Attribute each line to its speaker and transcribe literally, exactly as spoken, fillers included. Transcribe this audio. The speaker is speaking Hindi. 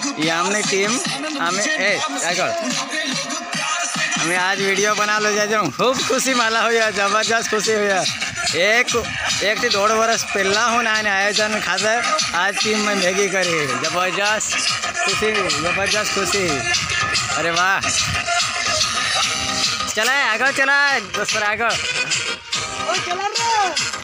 Speaker 1: ये हमने टीम हमें ए हमें आज वीडियो बना लो जा जाऊँ खूब खुशी माला हो या जबरदस्त खुशी हो या एक एक दौड़ वर्ष पहला हूँ ना आयोजन खाते आज टीम में मैगी करी जबरदस्त खुशी जबरदस्त खुशी। अरे वाह चला आगे चला दोस्त आगे।